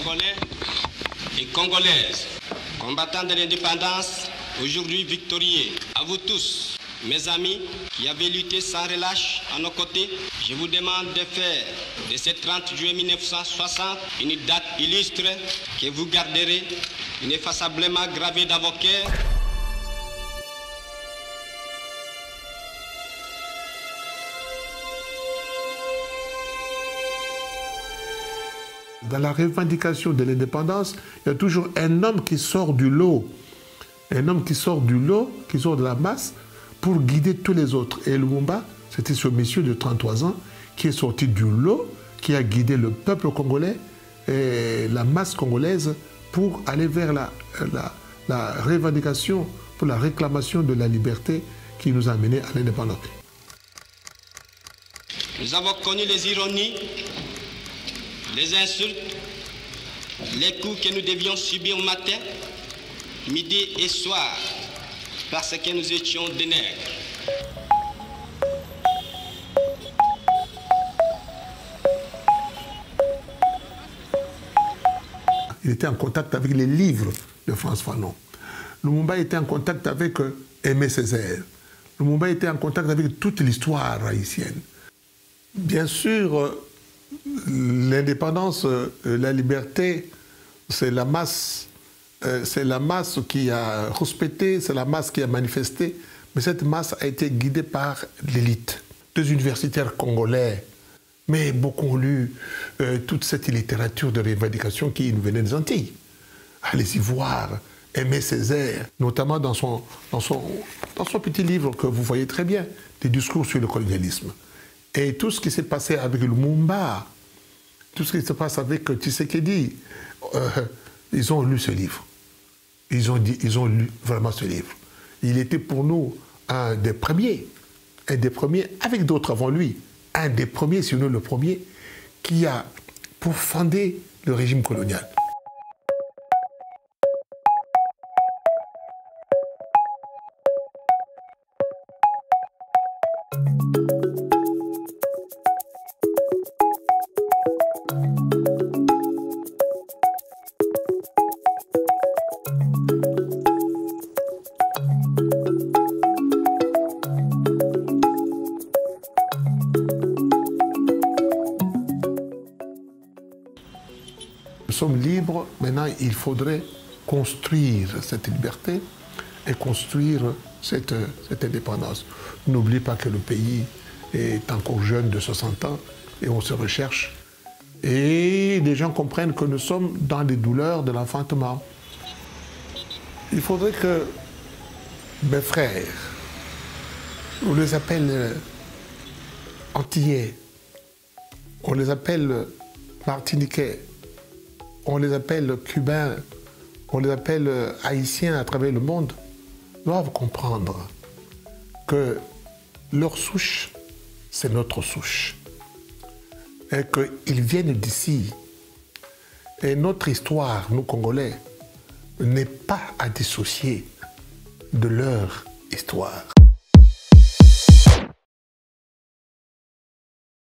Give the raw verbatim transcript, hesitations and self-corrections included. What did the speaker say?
Congolais et Congolaises, combattants de l'indépendance, aujourd'hui victorieux. À vous tous, mes amis qui avez lutté sans relâche à nos côtés, je vous demande de faire de ce trente juillet mille neuf cent soixante une date illustre que vous garderez ineffaçablement gravée dans vos cœurs. Dans la revendication de l'indépendance, il y a toujours un homme qui sort du lot. Un homme qui sort du lot, qui sort de la masse, pour guider tous les autres. Et Lumumba, c'était ce monsieur de trente-trois ans qui est sorti du lot, qui a guidé le peuple congolais et la masse congolaise pour aller vers la, la, la revendication, pour la réclamation de la liberté qui nous a menés à l'indépendance. Nous avons connu les ironies, les insultes, les coups que nous devions subir au matin, midi et soir, parce que nous étions des nègres. Il était en contact avec les livres de François Fanon. Lumumba était en contact avec Aimé Césaire. Lumumba était en contact avec toute l'histoire haïtienne. Bien sûr, l'indépendance, la liberté, c'est la masse, c'est la masse qui a respecté, c'est la masse qui a manifesté, mais cette masse a été guidée par l'élite. Des universitaires congolais, mais beaucoup ont lu euh, toute cette littérature de revendication qui nous venait des Antilles. Allez-y voir Aimé Césaire, notamment dans son, dans, son, dans son petit livre que vous voyez très bien, des discours sur le colonialisme. Et tout ce qui s'est passé avec Lumumba, tout ce qui se passe avec Tshisekedi, euh, ils ont lu ce livre. Ils ont, dit, ils ont lu vraiment ce livre. Il était pour nous un des premiers, un des premiers, avec d'autres avant lui, un des premiers, sinon le premier, qui a pour fonder le régime colonial. Nous sommes libres, maintenant il faudrait construire cette liberté et construire cette, cette indépendance. N'oubliez pas que le pays est encore jeune de soixante ans et on se recherche. Et les gens comprennent que nous sommes dans les douleurs de l'enfantement. Il faudrait que mes frères, on les appelle antillais, on les appelle martiniquais, on les appelle cubains, on les appelle haïtiens à travers le monde, doivent comprendre que leur souche, c'est notre souche. Et qu'ils viennent d'ici. Et notre histoire, nous Congolais, n'est pas à dissocier de leur histoire.